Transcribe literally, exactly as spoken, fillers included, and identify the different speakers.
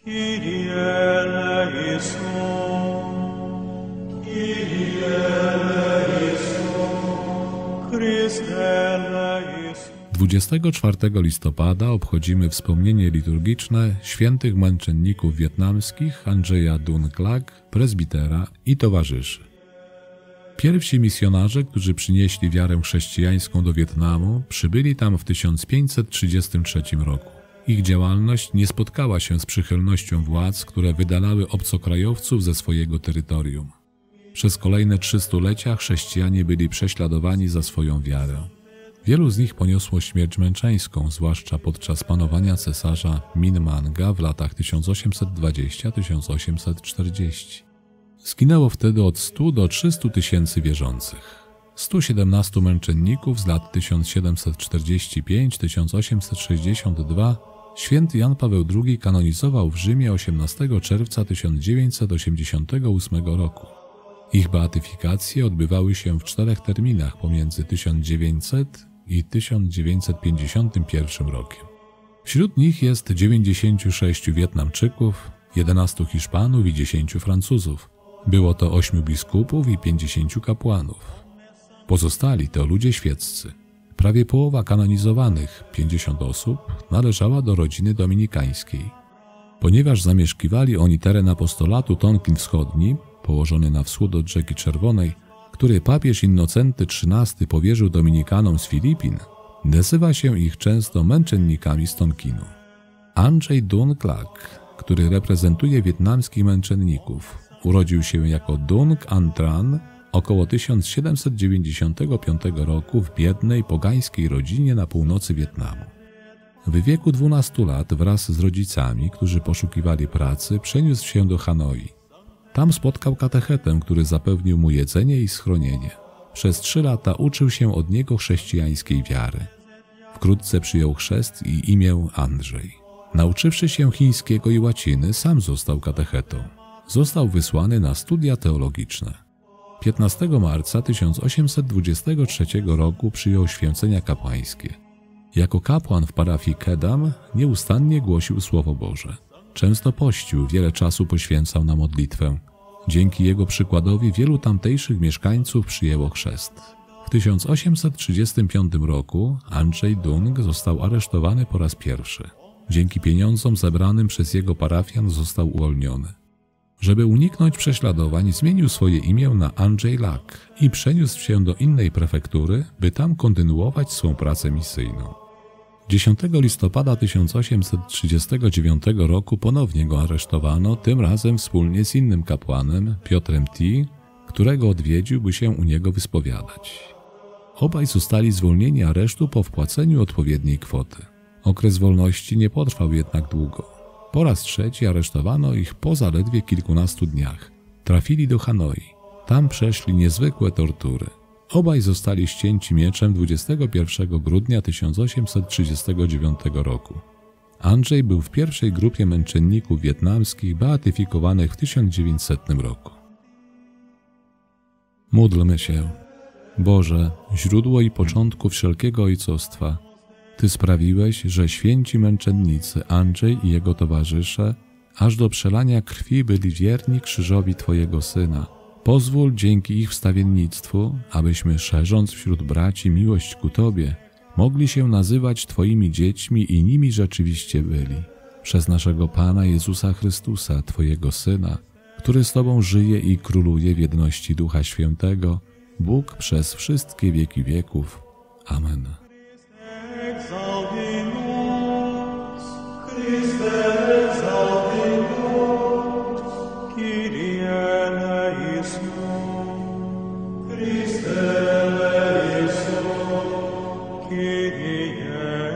Speaker 1: Kyrie eleison, Kyrie eleison, Chryste eleison.
Speaker 2: dwudziestego czwartego listopada obchodzimy wspomnienie liturgiczne świętych męczenników wietnamskich Andrzeja Dun Clac, prezbitera i towarzyszy. Pierwsi misjonarze, którzy przynieśli wiarę chrześcijańską do Wietnamu, przybyli tam w tysiąc pięćset trzydziestym trzecim roku. Ich działalność nie spotkała się z przychylnością władz, które wydalały obcokrajowców ze swojego terytorium. Przez kolejne trzy stulecia chrześcijanie byli prześladowani za swoją wiarę. Wielu z nich poniosło śmierć męczeńską, zwłaszcza podczas panowania cesarza Minh Manga w latach tysiąc osiemset dwudziestym do tysiąc osiemset czterdziestego. Zginęło wtedy od stu do trzystu tysięcy wierzących. stu siedemnastu męczenników z lat tysiąc siedemset czterdziesty piąty do tysiąc osiemset sześćdziesiątego drugiego święty Jan Paweł drugi kanonizował w Rzymie osiemnastego czerwca tysiąc dziewięćset osiemdziesiątego ósmego roku. Ich beatyfikacje odbywały się w czterech terminach pomiędzy tysiąc dziewięćset i tysiąc dziewięćset pięćdziesiątym pierwszym rokiem. Wśród nich jest dziewięćdziesięciu sześciu Wietnamczyków, jedenastu Hiszpanów i dziesięciu Francuzów. Było to ośmiu biskupów i pięćdziesięciu kapłanów. Pozostali to ludzie świeccy. Prawie połowa kanonizowanych, pięćdziesiąt osób, należała do rodziny dominikańskiej. Ponieważ zamieszkiwali oni teren apostolatu Tonkin Wschodni, położony na wschód od rzeki Czerwonej, który papież Innocenty trzynasty powierzył dominikanom z Filipin, nazywa się ich często męczennikami z Tonkinu. Andrzej Dun Clac, który reprezentuje wietnamskich męczenników, urodził się jako Dung An Tran około tysiąc siedemset dziewięćdziesiątego piątego roku w biednej, pogańskiej rodzinie na północy Wietnamu. W wieku dwunastu lat wraz z rodzicami, którzy poszukiwali pracy, przeniósł się do Hanoi. Tam spotkał katechetę, który zapewnił mu jedzenie i schronienie. Przez trzy lata uczył się od niego chrześcijańskiej wiary. Wkrótce przyjął chrzest i imię Andrzej. Nauczywszy się chińskiego i łaciny, sam został katechetą. Został wysłany na studia teologiczne. piętnastego marca tysiąc osiemset dwudziestego trzeciego roku przyjął święcenia kapłańskie. Jako kapłan w parafii Kedam nieustannie głosił Słowo Boże. Często pościł, wiele czasu poświęcał na modlitwę. Dzięki jego przykładowi wielu tamtejszych mieszkańców przyjęło chrzest. W tysiąc osiemset trzydziestym piątym roku Andrzej Dung został aresztowany po raz pierwszy. Dzięki pieniądzom zebranym przez jego parafian został uwolniony. Żeby uniknąć prześladowań, zmienił swoje imię na Andrzej Lac i przeniósł się do innej prefektury, by tam kontynuować swą pracę misyjną. dziesiątego listopada tysiąc osiemset trzydziestego dziewiątego roku ponownie go aresztowano, tym razem wspólnie z innym kapłanem, Piotrem T., którego odwiedził, by się u niego wyspowiadać. Obaj zostali zwolnieni aresztu po wpłaceniu odpowiedniej kwoty. Okres wolności nie potrwał jednak długo. Po raz trzeci aresztowano ich po zaledwie kilkunastu dniach. Trafili do Hanoi. Tam przeszli niezwykłe tortury. Obaj zostali ścięci mieczem dwudziestego pierwszego grudnia tysiąc osiemset trzydziestego dziewiątego roku. Andrzej był w pierwszej grupie męczenników wietnamskich beatyfikowanych w tysiąc dziewięćsetnym roku. Módlmy się. Boże, źródło i początku wszelkiego ojcostwa, Ty sprawiłeś, że święci męczennicy Andrzej i jego towarzysze aż do przelania krwi byli wierni krzyżowi Twojego Syna. Pozwól dzięki ich wstawiennictwu, abyśmy szerząc wśród braci miłość ku Tobie, mogli się nazywać Twoimi dziećmi i nimi rzeczywiście byli. Przez naszego Pana Jezusa Chrystusa, Twojego Syna, który z Tobą żyje i króluje w jedności Ducha Świętego, Bóg przez wszystkie wieki wieków. Amen.
Speaker 1: Exaudimus, Christe exaudimus, Kyrie eleison, Christe eleison, Kyrie